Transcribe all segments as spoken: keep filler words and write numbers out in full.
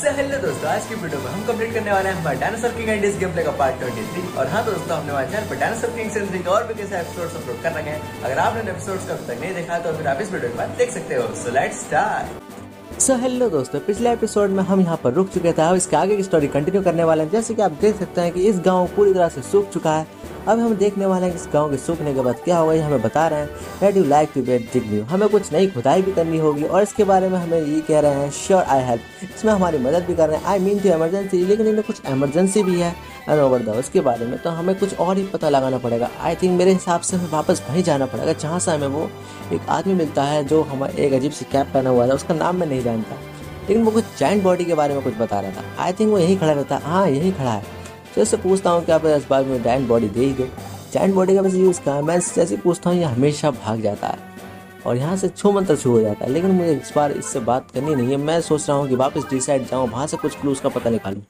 सो hello दोस्तों, आज की वीडियो में हम कंप्लीट करने वाले हैं हमारे dinosaur king and game play का पार्ट तेईस। और हाँ दोस्तों, हमने हमारे चैनल पर डायनासोर किंग सीजन थ्री के और भी कैसे एपिसोड्स अपलोड कर रखे हैं। अगर आपने एपिसोड्स को अब तक नहीं देखा तो फिर आप इस वीडियो के बाद देख सकते हो। So let's start. So hello दोस्तों, पिछले एपिसोड में हम यहाँ पर रुक चुके थे। अब इसके आगे की स्टोरी कंटिन्यू करने वाले हैं। जैसे कि आप देख सकते हैं कि इस गांव पूरी तरह से सूख चुका है। अब हम देखने वाले हैं कि इस गांव के सूखने के बाद क्या होगा, ये हमें बता रहे हैं। Would you like to get thing new, हमें कुछ नई खुदाई भी करनी होगी और इसके बारे में हमें ये कह रहे हैं श्योर आई हेल्प, इसमें हमारी मदद भी कर रहे हैं। आई मीन टू इमरजेंसी, लेकिन इनमें कुछ इमरजेंसी भी है एंड ओवर द उसके बारे में तो हमें कुछ और ही पता लगाना पड़ेगा। आई थिंक मेरे हिसाब से हमें वापस वहीं जाना पड़ेगा जहाँ से हमें वो एक आदमी मिलता है जो हमारे एक अजीब सी कैप पहना हुआ था। उसका नाम मैं नहीं जानता, लेकिन वो कुछ जायंट बॉडी के बारे में कुछ बता रहा था। आई थिंक वो यहीं खड़ा रहता है। हाँ, यहीं खड़ा है। तो इससे पूछता हूँ कि आप इस बार में जायंट बॉडी दे ही दो। जायंट बॉडी का वैसे यूज़ कहाँ है? मैं जैसे पूछता हूँ ये हमेशा भाग जाता है और यहाँ से छू मंतर छू हो जाता है। लेकिन मुझे इस बार इससे बात करनी नहीं है। मैं सोच रहा हूँ कि वापस डी साइड जाऊँ, वहाँ से कुछ क्लूज़ का पता निकालूँ।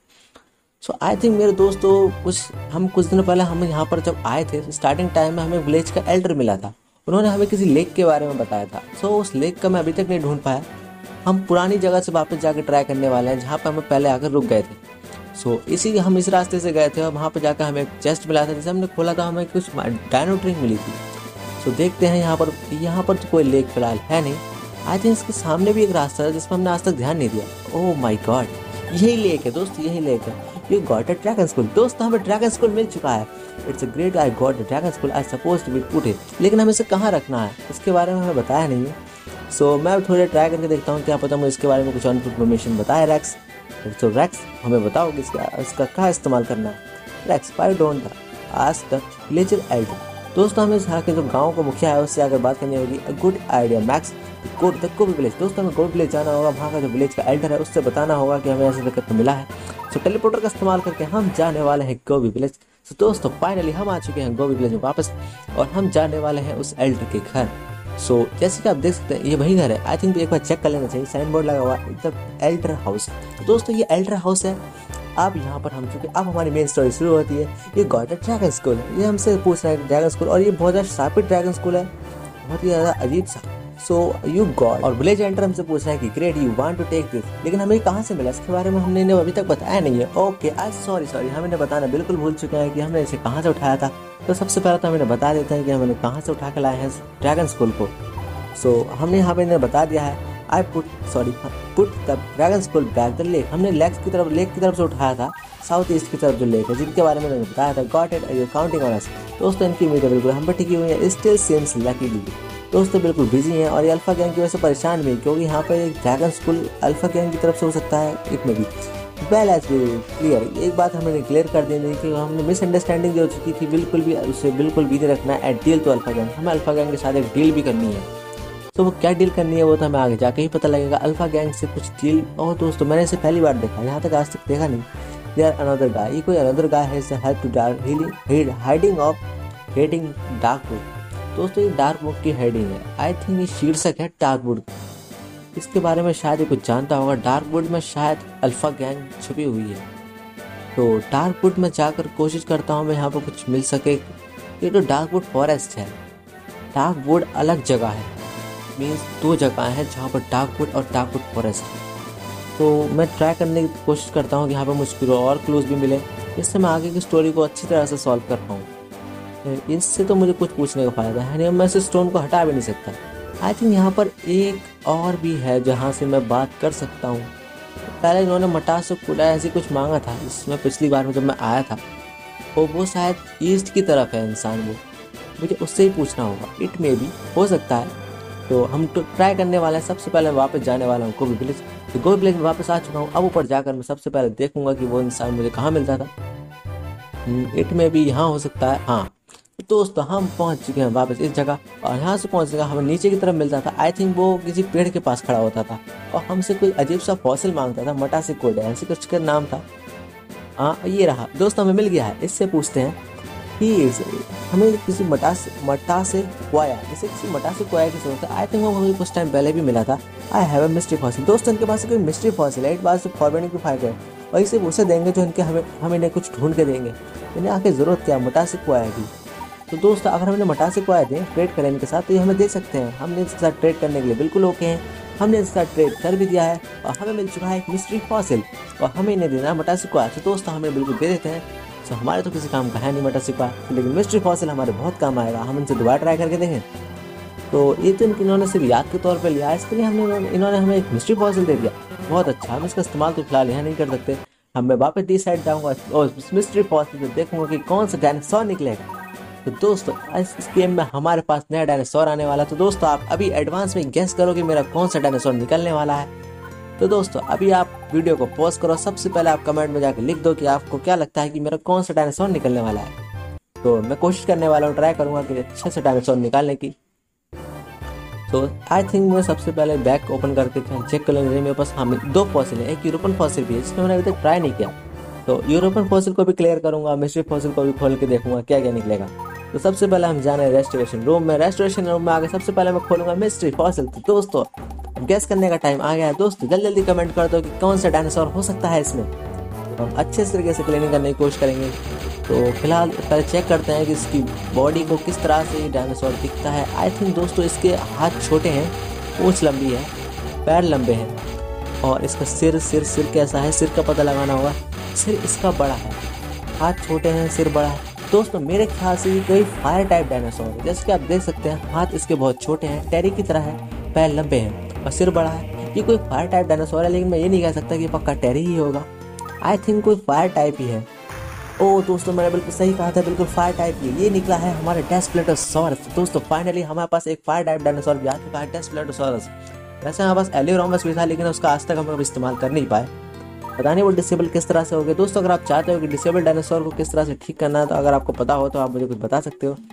सो आई थिंक मेरे दोस्तों, कुछ हम कुछ दिनों पहले हम यहाँ पर जब आए थे स्टार्टिंग टाइम में हमें विलेज का एल्डर मिला था। उन्होंने हमें किसी लेक के बारे में बताया था। सो so, उस लेक का मैं अभी तक नहीं ढूंढ पाया। हम पुरानी जगह से वापस जाकर ट्राई करने वाले हैं जहाँ पर हम पहले आकर रुक गए थे। सो so, इसी हम इस रास्ते से गए थे और वहाँ पर जाकर हमें एक चेस्ट मिला था। जैसे हमने खोला था हमें कुछ डायनो ड्रिंक मिली थी। सो so, देखते हैं यहाँ पर यहाँ पर तो कोई लेक फिलहाल है नहीं। आई थिंक इसके सामने भी एक रास्ता है जिस पर हमने आज तक ध्यान नहीं दिया। ओह माय गॉड, यही लेक है दोस्त, यही लेक है। You got a dragon school. दोस्त हमें ड्रैगन स्कूल मिल चुका है। It's a great, I got a dragon school, I suppose to be put it. लेकिन हमें इसे कहाँ रखना है इसके बारे में हमें बताया नहीं है। सो so, मैं थोड़ा ट्राई करके देखता हूँ, क्या पता मुझे इसके बारे में कुछ और इन्फॉर्मेशन बताए रैक्स। तो रैक्स हमें बताओ कि इसका इसका क्या इस्तेमाल करना है। रैक्स वाई डोंट आज तक विलेजर एल्डर। दोस्तों हमें यहाँ के जो गांव का मुखिया है उससे अगर बात करनी होगी। A good idea Max, go the Gobi village. दोस्तों हमें गोबी विलेज जाना होगा। वहाँ का जो विलेज का एल्डर है उससे बताना होगा कि हमें ऐसे दिक्कत मिला है। सो टेलीपोर्टर का इस्तेमाल करके हम जाने वाले हैं गोबी विलेज। सो दोस्तों फाइनली हम आ चुके हैं गोबी विलेज में वापस और हम जाने वाले हैं उस एल्डर के घर। सो so, जैसे कि आप देख सकते हैं ये वही घर है। आई थिंक तो एक बार चेक कर लेना चाहिए, साइन बोर्ड लगा हुआ है द एल्डर हाउस। तो दोस्तों ये एल्डर हाउस है। अब यहाँ पर हम चुके, अब हमारी मेन स्टोरी शुरू होती है। ये गॉट अ ड्रैगन स्कूल है, ये हमसे पूछ रहा है ड्रैगन स्कूल, और ये बहुत ज़्यादा शार्पिड ड्रैगन स्कूल है, बहुत ही ज़्यादा अजीब सा। सो यू गॉट, और विलेज एंटर हमसे पूछ रहा है कि great you want to take this, लेकिन हमें कहाँ से मिला इसके बारे में हमने इन्हें अभी तक बताया नहीं है। ओके आज सॉरी सॉरी हम इन्हें बताना बिल्कुल भूल चुके हैं कि हमने इसे कहाँ से उठाया था। तो सबसे पहले तो हम इन्हें बता देते हैं कि हमने कहाँ से उठा के लाए हैं ड्रैगन स्कूल को। सो so, हमने यहाँ पे इन्हें बता दिया है। I put sorry put the dragon school back the lake. हमने लेक की तरफ लेक की तरफ से उठाया था, साउथ ईस्ट की तरफ जो लेक है जिनके बारे में मैंने बताया था। Got it, you counting on us. दोस्तों इनकी उम्मीद है बिल्कुल हम पर टिकी हुई है। Still seems luckily. दोस्तों बिल्कुल बिजी हैं और ये अल्फा गैंग की वजह से परेशान भी, क्योंकि यहाँ पर एक ड्रैगन स्कूल अल्फा गैंग की तरफ से हो सकता है। इट में भी वेल एज क्लियर, एक बात हमें क्लियर कर देनी कि हमने मिसअंडरस्टैंडिंग जो हो चुकी थी बिल्कुल भी उसे बिल्कुल भी नहीं रखना है। At deal to alpha gang, हमें अल्फा गैंग के साथ एक डील भी करनी है। तो वो क्या डील करनी है वो तो हमें आगे जाके ही पता लगेगा। अल्फा गैंग से कुछ डील। और दोस्तों मैंने इसे पहली बार देखा, यहाँ तक आज तक देखा नहीं। देयर अनदर गाय, ये कोई अनदर गाय है help to dark healing hiding of heading dark wood. दोस्तों ये डार्क वुड की हेडिंग है। आई थिंक ये शीर्षक है डार्क वुड। इसके बारे में शायद ये कुछ जानता होगा। डार्क वुड में शायद अल्फा गैंग छुपी हुई है। तो डार्क वुड में जाकर कोशिश करता हूँ मैं यहाँ पर कुछ मिल सके। ये तो डार्क वुड फॉरेस्ट है, डार्क वुड अलग जगह है। मीन्स दो जगह हैं जहाँ पर डार्क वुड और डार्क वुड फॉरेस्ट है। तो मैं ट्राई करने की कोशिश करता हूँ कि यहाँ पर मुझको और क्लूज भी मिले, इससे मैं आगे की स्टोरी को अच्छी तरह से सॉल्व कर पाऊँ। इससे तो मुझे कुछ पूछने का फ़ायदा है नहीं, मैं इस स्टोन को हटा भी नहीं सकता। आई थिंक यहाँ पर एक और भी है जहाँ से मैं बात कर सकता हूँ। पहले इन्होंने मटास से कुड़ा ऐसी कुछ मांगा था जिसमें पिछली बार में जब मैं आया था, और वो शायद ईस्ट की तरफ है इंसान, वो मुझे उससे ही पूछना होगा। इट में भी हो सकता है। तो हम तो ट्राई करने वाले हैं। सबसे पहले वापस जाने वाला हूँ गोबी विलेज। तो गोबी विलेज में वापस आ चुका हूँ। अब ऊपर जाकर मैं सबसे पहले देखूंगा कि वो इंसान मुझे कहाँ मिलता था। इट में भी यहाँ हो सकता है। हाँ दोस्तों हम पहुँच चुके हैं वापस इस जगह, और यहाँ से पहुँचने का हमें नीचे की तरफ मिलता था। आई थिंक वो किसी पेड़ के पास खड़ा होता था और हमसे कोई अजीब सा फॉसिल मांगता था। मटासी कोड ऐसे कुछ का नाम था। हाँ ये रहा दोस्तों, हमें मिल गया है। इससे पूछते हैं कि हमें किसी मटा से मटा से कोया इसे किसी मटा से कोया की जरूरत है। आई थिंक वो हमें कुछ टाइम पहले भी मिला था। I have a mystery fossil. दोस्तों इनके पास कोई मिस्ट्री फॉसिल है। It was forwarding to five है, और इसे उसे देंगे जो इनके हमें हम इन्हें कुछ ढूंढ के देंगे। इन्हें आके ज़रूरत क्या मटा से कोया की। तो दोस्तों अगर हम इन्हें मटा से कोया दें ट्रेड करें इनके साथ तो ये हमें दे सकते हैं। हमने इसके साथ ट्रेड करने के लिए बिल्कुल ओके हैं। हमने इसका ट्रेड कर भी दिया है और हमें मिल चुका है एक मिस्ट्री फॉसिल और हमें इन्हें देना है मटासिक्वा। तो दोस्तों हमें बिल्कुल दे देते हैं। तो हमारे तो किसी काम का है नहीं मटासिक्वा, लेकिन मिस्ट्री फॉसिल हमारे बहुत काम आएगा। हम इनसे दोबारा ट्राई करके देखें। तो ये तो इन्होंने सिर्फ याद के तौर पे लिया है, इसके लिए हमने इन्होंने हमें एक मिस्ट्री फॉसिल दे दिया। बहुत अच्छा, हम इसका इस्तेमाल तो फिलहाल यहाँ नहीं कर सकते। हम मैं वापस डी साइड जाऊँगा और मिस्ट्री फॉसिल से देखूंगा कि कौन सा डायनासोर निकलेगा। तो दोस्तों इस गेम में हमारे पास नया डायनासोर आने वाला है। तो दोस्तों आप अभी एडवांस में गेस करो कि मेरा कौन सा डायनासोर निकलने वाला है। तो दोस्तों अभी आप वीडियो को पॉज करो। सबसे पहले आप कमेंट में जाकर लिख दो कि आपको क्या लगता है कि मेरा कौन सा डायनासोर निकलने वाला है। तो मैं कोशिश करने वाला हूँ, ट्राई करूँगा कि अच्छे से डायनासोर निकालने की। तो आई थिंक मैं सबसे पहले बैग ओपन करके चेक कर लेंगे। मेरे पास हमें दो फॉसिल है, एक यूरोपियन फॉसिल भी है जिसमें मैंने अभी तक ट्राई नहीं किया। तो यूरोपियन फॉसिल को भी क्लियर करूँगा, मिस्ट्री फॉसिल को भी खोल के देखूंगा क्या क्या निकलेगा। तो सबसे पहले हम जाने रेस्टोरेशन रूम में। रेस्टोरेशन रूम में आगे सबसे पहले मैं खोलूंगा मिस्ट्री फॉसिल। तो दोस्तों गैस करने का टाइम आ गया है। दोस्तों जल्दी जल्दी कमेंट कर दो कि कौन सा डायनासोर हो सकता है इसमें। तो हम अच्छे तरीके से क्लीनिंग करने की कोशिश करेंगे। तो फिलहाल पहले चेक करते हैं कि इसकी बॉडी को किस तरह से ये डायनासोर दिखता है। आई थिंक दोस्तों इसके हाथ छोटे हैं, पूंछ लंबी है, पैर लंबे हैं और इसका सिर सिर सिर कैसा है, सिर का पता लगाना होगा। सिर इसका बड़ा है, हाथ छोटे हैं, सिर बड़ा है। दोस्तों मेरे ख्याल से ये कोई फायर टाइप डायनासोर है। जैसे कि आप देख सकते हैं हाथ इसके बहुत छोटे हैं, टेरी की तरह है, पैर लंबे हैं और सिर बड़ा है। ये कोई फायर टाइप डायनासोर है, लेकिन मैं ये नहीं कह सकता कि पक्का टेरी ही होगा। आई थिंक कोई फायर टाइप ही है। ओ दोस्तों मैंने बिल्कुल सही कहा था, बिल्कुल फायर टाइप ही ये निकला है हमारे डेस्प्लेटोसॉरस। दोस्तों फाइनली हमारे पास एक फायर टाइप डायनासोर भी आ चुका है, डेस्प्लेटोसॉरस। वैसे हमारे पास एलियोरोमस भी था, लेकिन उसका आज तक हम इस्तेमाल कर नहीं पाए। पता नहीं वो डिसेबल किस तरह से हो गया। दोस्तों अगर आप चाहते हो कि डिसेबल डायनासोर को किस तरह से ठीक करना है, तो अगर आपको पता हो तो आप मुझे कुछ बता सकते हो।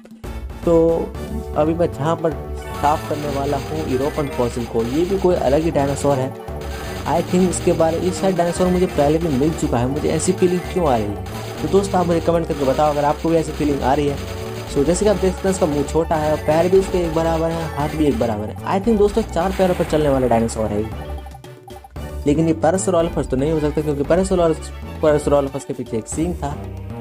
तो अभी मैं जहाँ पर साफ करने वाला हूँ यूरोपियन फॉसिल को, ये भी कोई अलग ही डायनासोर है। आई थिंक इसके बारे में शायद डायनासोर मुझे पहले भी मिल चुका है। मुझे ऐसी फीलिंग क्यों आ रही है? तो दोस्तों आप मुझे कमेंट करके बताओ अगर आपको भी ऐसी फीलिंग आ रही है। सो जैसे कि आप देख सकते हैं इसका मुँह छोटा है और पैर भी इसके एक बराबर है, हाथ भी एक बराबर है। आई थिंक दोस्तों चार पैरों पर चलने वाला डायनासोर है। लेकिन ये पैरासाउरोलॉफस तो नहीं हो सकता, क्योंकि पैरासाउरोलॉफस के पीछे एक सींग था।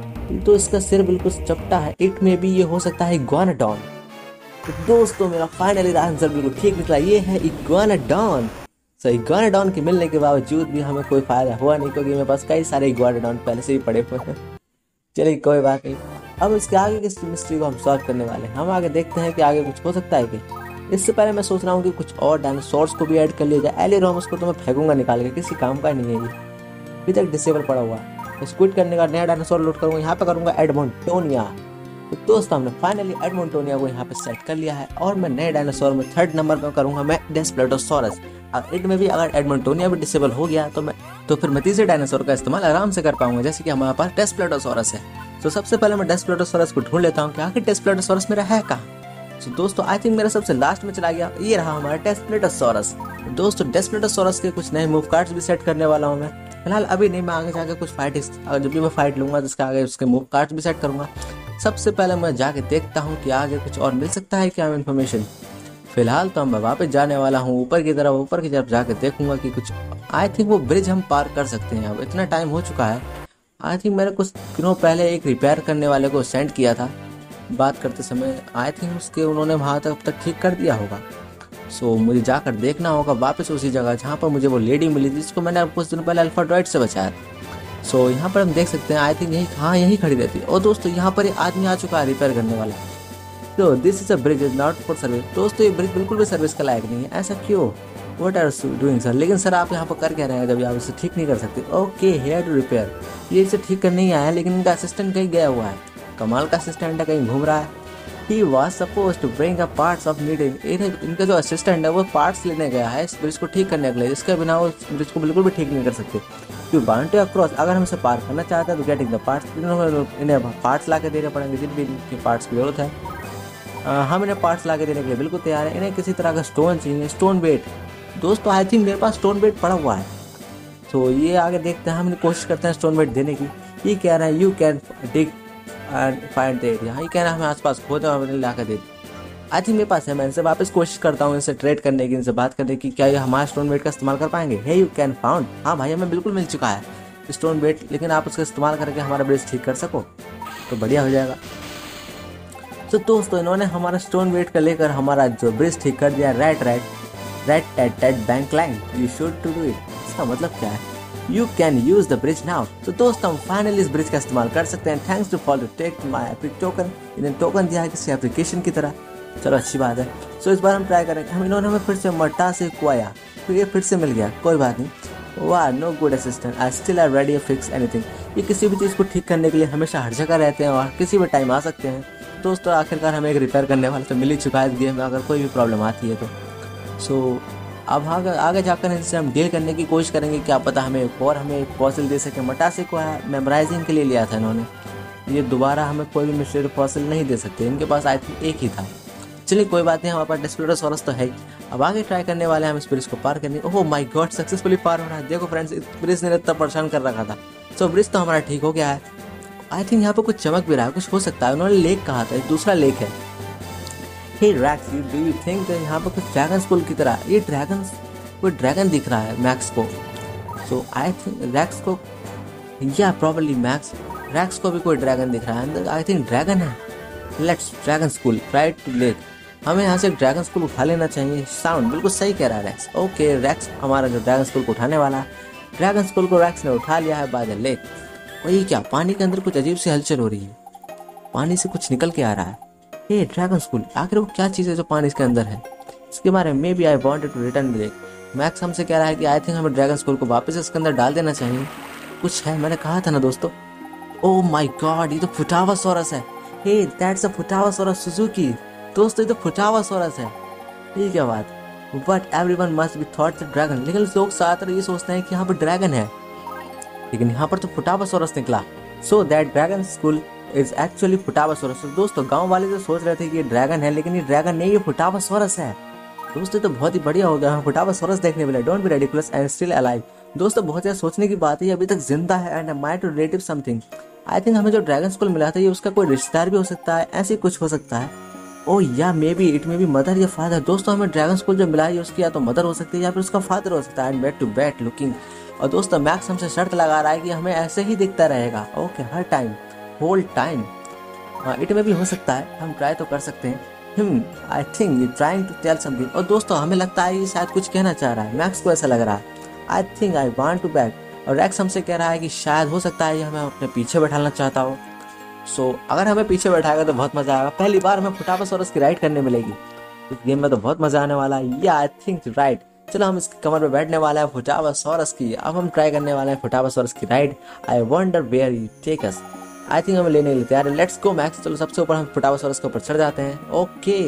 तो इसका सिर बिल्कुल चपटा है। इट में भी ये हो सकता है इग्वानाडॉन। तो दोस्तों मेरा फाइनली आंसर बिल्कुल ठीक निकला, ये है इग्वानाडॉन। सो इग्वानाडॉन के मिलने के बावजूद भी हमें कोई फायदा हुआ नहीं, क्योंकि मेरे पास कई सारे इग्वानाडॉन पहले से ही पड़े हुए हैं। चलिए कोई बात नहीं। अब इसके आगे की मिस्ट्री को हम सॉल्व करने वाले हैं। हम आगे देखते हैं कि आगे कुछ हो सकता है कि। इससे पहले मैं सोच रहा हूँ कि कुछ और डायनासोर्स को भी ऐड कर लिया जाए। एलियोरोमस को तो मैं फेंकूंगा निकाल के, किसी काम का नहीं है ये, अभी तक डिसेबल पड़ा हुआ। इसको क्विट करने का नया डायनासोर लोड करूँगा। यहाँ पे करूँगा एडमोंटोनिया। तो दोस्तों हमने फाइनली एडमोंटोनिया को यहाँ पे सेट कर लिया है और मैं नए डायनासोर में थर्ड नंबर पर करूँगा मैं डेस्प्लेटोसॉरस। और इट में भी अगर एडमोंटोनिया भी डिसेबल हो गया तो मैं तो फिर मैं तीसरे डायनासोर का इस्तेमाल आराम से कर पाऊंगा, जैसे कि हमारे पास डेस्प्लेटोसॉरस है। तो सबसे पहले मैं डेस्प्लेटोसॉरस को ढूंढ लेता हूँ कि आखिर डेस्प्लेटोसॉरस मेरा है कहाँ। तो दोस्तों आई थिंक मेरा सबसे लास्ट में चला गया, ये रहा हमारा डेस्प्लेटोसॉरस। दोस्तों डेस्प्लेटोसॉरस के कुछ नए मूव कार्ड्स भी सेट करने वाला हूँ मैं। फिलहाल अभी नहीं, मैं आगे जाकर कुछ फाइट अगर जब भी मैं फाइट लूंगा तो इसके आगे उसके मूव कार्ड्स भी सेट करूंगा। सबसे पहले मैं जाके देखता हूँ कि आगे कुछ और मिल सकता है क्या इन्फॉर्मेशन। फिलहाल तो मैं वापस जाने वाला हूँ ऊपर की तरफ। ऊपर की तरफ जाके देखूंगा कि कुछ, आई थिंक वो ब्रिज हम पार कर सकते हैं। अब इतना टाइम हो चुका है। आई थिंक मैंने कुछ दिनों पहले एक रिपेयर करने वाले को सेंड किया था बात करते समय। आई थिंक उसके उन्होंने वहाँ तक अब तक ठीक कर दिया होगा। सो so, मुझे जाकर देखना होगा वापस उसी जगह जहाँ पर मुझे वो लेडी मिली थी जिसको मैंने कुछ दिन पहले अल्फा ड्रॉइड से बचाया। सो so, यहाँ पर हम देख सकते हैं आई थिंक यही हाँ यही खड़ी रहती है। और दोस्तों यहाँ पर एक आदमी आ चुका है रिपेयर करने वाला। तो this is a bridge is not for service. दोस्तों ये ब्रिज बिल्कुल भी सर्विस का लायक नहीं है। ऐसा क्यों? What are doing sir? लेकिन सर आप यहाँ पर कर क्या रहे हैं जब आप इसे ठीक नहीं कर सकते? Okay here to repair. ये इसे ठीक करने ही आया है, लेकिन इनका असिस्टेंट कहीं गया हुआ है। कमाल का असिस्टेंट है, कहीं घूम रहा है। He was supposed to bring up parts of needed। इनका जो असिस्टेंट है वो पार्ट्स लेने गया है इस ब्रिज को ठीक करने के लिए, जिसके बिना वो ब्रिज को बिल्कुल भी ठीक नहीं कर सकते। यू वांट टू क्रॉस, अगर हम इसे पार करना चाहते हैं तो गेटिंग द पार्ट्स, इन्हें पार्ट्स ला के देने पड़ेंगे जिन भी इनके पार्ट्स की जरूरत है। आ, हम इन्हें पार्ट्स ला के देने के लिए बिल्कुल तैयार है। इन्हें किसी तरह का स्टोन चाहिए, स्टोन बेट। दोस्तों आई थिंक मेरे पास स्टोन बेट पड़ा हुआ है। तो ये आगे देखते हैं, हम कोशिश करते हैं स्टोन बेट देने की। ये कह रहा है you can dig and find the area. ये कह रहा है हमें आसपास खोदा और ला कर दे। आई थिंक मेरे पास है, मैं इनसे वापस कोशिश करता हूँ इनसे ट्रेड करने की, इनसे बात करने की, क्या ये हमारा स्टोन बेट का इस्तेमाल कर पाएंगे। Hey you can found. हाँ भाई हमें बिल्कुल मिल चुका है स्टोन बेट, लेकिन आप उसका इस्तेमाल करके हमारा ब्रिज ठीक कर सको तो बढ़िया हो जाएगा। तो दोस्तों इन्होंने हमारा स्टोन बेट का लेकर हमारा जो ब्रिज ठीक कर दिया। Right right red at that bank line, you should to do it. इसका मतलब क्या है? You can use the bridge now. तो दोस्तों हम फाइनली इस ब्रिज का इस्तेमाल कर सकते हैं। Thanks to follow take my epic token. इन्हें टोकन दिया है किसी एप्लीकेशन की तरह। चलो अच्छी बात है। सो इस बार हम ट्राई करेंगे। हम इन्होंने हमें फिर से मटा से कुआया, तो ये फिर से मिल गया, कोई बात नहीं। वाह, no good assistant, I still are ready to fix anything. ये किसी भी चीज़ को ठीक करने के लिए हमेशा हर जगह रहते हैं और किसी भी टाइम आ सकते हैं। दोस्तों आखिरकार हमें एक रिपेयर करने वाला तो मिल ही चुका है इस गेम में, अगर कोई भी प्रॉब्लम आती है तो। सो अब आगे आगे जाकर इनसे हम डील करने की कोशिश करेंगे। क्या पता हमें एक और हमें एक फॉसिल दे सके। मटासे को मेमोराइजिंग के लिए लिया था इन्होंने, ये दोबारा हमें कोई भी मिस्टीरियस फॉसिल नहीं दे सकते। इनके पास आई थिंक एक ही था। चलिए कोई बात नहीं, हमारे पास डेस्पिरोसॉरस तो है ही। अब आगे ट्राई करने वाले हैं हम इस ब्रिज को पार करने। ओह माय गॉड, सक्सेसफुली पार हो रहा है। देखो फ्रेंड्स, इस ब्रिज ने इतना परेशान कर रखा था। सो ब्रिज तो हमारा ठीक हो गया है। आई थिंक यहाँ पे कुछ चमक भी रहा है, कुछ हो सकता है। उन्होंने लेक कहा था, दूसरा लेक है। Hey Rex, you do you think यहाँ पे कुछ ड्रैगन स्कूल की तरह, ये ड्रैगन कोई ड्रैगन दिख रहा है मैक्स को। सो आई थिंक रैक्स को, या प्रॉब्ली मैक्स, रैक्स को भी कोई ड्रैगन दिख रहा है अंदर। आई थिंक ड्रैगन है। Let's dragon school right to lake. हमें यहाँ से ड्रैगन स्कूल उठा लेना चाहिए। साउंड बिल्कुल सही कह रहा है रैक्स। ओके रैक्स हमारा जो ड्रैगन स्कूल को उठाने वाला है। ड्रैगन स्कूल को रैक्स ने उठा लिया है बाय द लेक। और ये क्या, पानी के अंदर कुछ अजीब सी हलचल हो रही है, पानी से कुछ निकल के आ रहा है। ये ड्रैगन स्कूल, आखिर वो क्या चीज़ है जो पानी के अंदर है? इसके बारे में maybe I wanted to return lake. Max हमसे कह रहा है कि आई थिंक हमें ड्रैगन स्कूल को वापस इसके अंदर डाल देना चाहिए। कुछ है, मैंने कहा था ना दोस्तों। ओह माय गॉड, ये तो फुटावासोरस है। Hey that's a Futabasaurus suzukii. दोस्तों ये तो फुटावासोरस है। ये क्या बात? But everyone must be thought the dragon. लेकिन लोग ज्यादातर ये सोचते हैं कि यहाँ पर ड्रैगन है, लेकिन यहाँ पर तो फुटावासोरस निकला। So that dragon school is actually Futabasaurus. दोस्तों गांव वाले तो सोच रहे थे कि ये ड्रैगन है, लेकिन ये ड्रैगन नहीं, ये फुटावासोरस है। दोस्तों तो बहुत ही बढ़िया हो गया, हम फुटावासोरस देखने मिले। Don't be ridiculous and still alive. दोस्तों बहुत ज़्यादा सोचने की बात है, अभी तक जिंदा है and might to relative something. I think हमें जो ड्रैगन स्कूल मिला था ये उसका कोई रिश्तेदार भी हो सकता है, ऐसे कुछ हो सकता है। Oh yeah maybe it may be mother या फादर। दोस्तों हमें ड्रैगन स्कूल जो मिला है उसकी या तो मदर हो सकती है या फिर उसका फादर हो सकता है। And bat to bat looking. और दोस्तों मैक्स हमसे शर्त लगा रहा है कि हमें ऐसे ही दिखता रहेगा। ओके हर टाइम, होल टाइम। इट में भी हो सकता है, हम ट्राई तो कर सकते हैं। Hmm I think you trying to tell something. और दोस्तों हमें लगता है ये शायद कुछ कहना चाह रहा है, मैक्स को ऐसा लग रहा है। I think I want to back. और रैक्स हमसे कह रहा है कि शायद हो सकता है ये हमें अपने पीछे बैठाना चाहता हो। सो so, अगर हमें पीछे बैठाएगा तो बहुत मजा आएगा। पहली बार हमें फुटावासोरस की राइड करने मिलेगी इस गेम में, तो बहुत मजा आने वाला है। या आई थिंक राइट। चलो हम इसकी कमर पे बैठने वाला है फुटावासोरस की। अब हम ट्राई करने वाले हैं फुटावासोरस की ride. I wonder where you take us. I think हमें लेने के लिए तैयार है। Let's go Max. चलो सबसे ऊपर हम फुटावासोरस के ऊपर चढ़ जाते हैं। ओके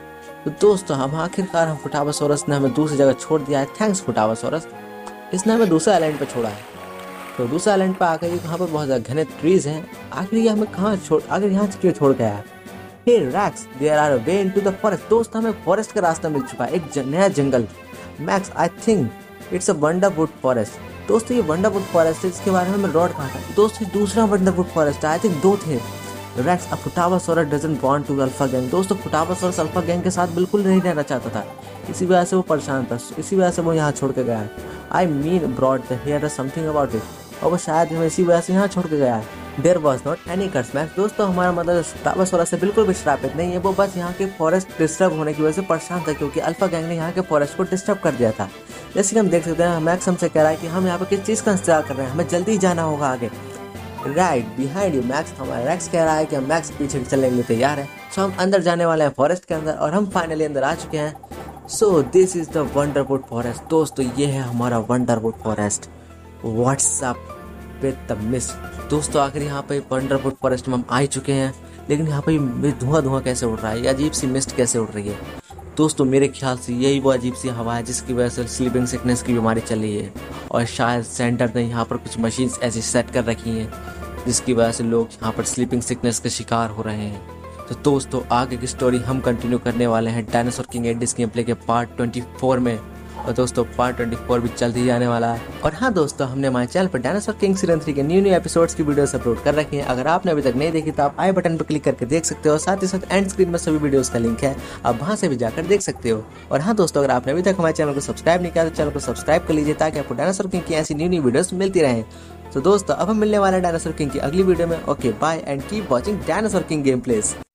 तो दोस्तों हम आखिरकार हम फुटावासोरस ने हमें दूसरी जगह छोड़ दिया है। थैंक्स फुटावासोरस, इसने हमें दूसरे आइलैंड पे छोड़ा है। तो दूसरे आइलैंड पे आकर ये कहाँ पर बहुत ज़्यादा घने ट्रीज हैं। आखिर ये हमें कहाँ छोड़, आखिर यहाँ क्यों छोड़ गया है? Hey Rex, there are way into the forest. दोस्त हमें फॉरेस्ट का रास्ता मिल चुका है, एक ज, नया जंगल। Max I think it's a wonderwood forest. दोस्तों ये वंडरवुड फॉरेस्ट है, इसके बारे में हमें रॉड कहा था। दोस्तों दूसरा वंडरवुड फॉरेस्ट है, आई थिंक दो थे। Rex, a Futabasaurus doesn't want to alpha gang. दोस्तों फुटावासोरस अल्फा गैंग के साथ बिल्कुल नहीं रहना चाहता था, इसी वजह से वो परेशान था, इसी वजह से वो यहाँ छोड़ के गया है। I mean broad the here something about it. और वो शायद हमें इसी वजह से यहाँ छोड़ के गया है। There was not any curse Max. दोस्तों हमारा मतलब फुटावासोरस से बिल्कुल भी श्रापित नहीं है, वो बस यहाँ के फॉरेस्ट डिस्टर्ब होने की वजह से परेशान था, क्योंकि अल्फा गैंग ने यहाँ के फॉरेस्ट को डिस्टर्ब कर दिया था। जैसे कि हम देख सकते हैं मैक्स हमसे कह रहा है कि हम यहाँ पे किस चीज़ का इंतजार कर रहे हैं, हमें जल्दी जाना होगा आगे। Right behind you Max. हमारा रैक्स कह रहा है कि हम मैक्स पीछे चलने के लिए तैयार है। सो हम अंदर जाने वाले हैं फॉरेस्ट के अंदर, और हम फाइनली अंदर आ चुके हैं। So this is the wonderwood forest. दोस्तों ये है हमारा wonderwood forest. What's up with the mist. दोस्तों आखिर यहाँ पे वंडरवुड फॉरेस्ट में हम आ चुके हैं, लेकिन यहाँ पे धुआं धुआं कैसे उड़ रहा है, ये अजीब सी मिस्ट कैसे उड़ रही है? दोस्तों मेरे ख्याल से यही वो अजीब सी हवा है जिसकी वजह से स्लीपिंग सिकनेस की बीमारी चल रही है। और शायद सेंटर ने यहाँ पर कुछ मशीन्स ऐसी सेट कर रखी हैं जिसकी वजह से लोग यहाँ पर स्लीपिंग सिकनेस के शिकार हो रहे हैं। तो दोस्तों आगे की स्टोरी हम कंटिन्यू करने वाले हैं डायनासोर किंग एडिस गेम प्ले के पार्ट ट्वेंटी फोर में। और दोस्तों पार्ट ट्वेंटी फोर भी जल्द ही आने वाला है। और हाँ दोस्तों हमने हमारे चैनल पर डायनासोर किंग सीजन थ्री के न्यू न्यू एपिसोड्स की वीडियोस अपलोड कर रखी हैं। अगर आपने अभी तक नहीं देखी तो आप आई बटन पर क्लिक करके देख सकते हो। साथ ही साथ एंड स्क्रीन में सभी वीडियोस का लिंक है, आप वहाँ से भी जाकर देख सकते हो। और हाँ दोस्तों अगर आपने अभी तक हमारे चैनल को सब्सक्राइब नहीं किया तो चैनल को सब्सक्राइब कर लीजिए, ताकि आपको डायनासोर किंग की ऐसी न्यू न्यू वीडियोस मिलती रहें। तो दोस्तों अब हम मिलने वाले हैं डायनासोर किंग की अगली वीडियो में। Okay bye and keep watching dinosaur king game place.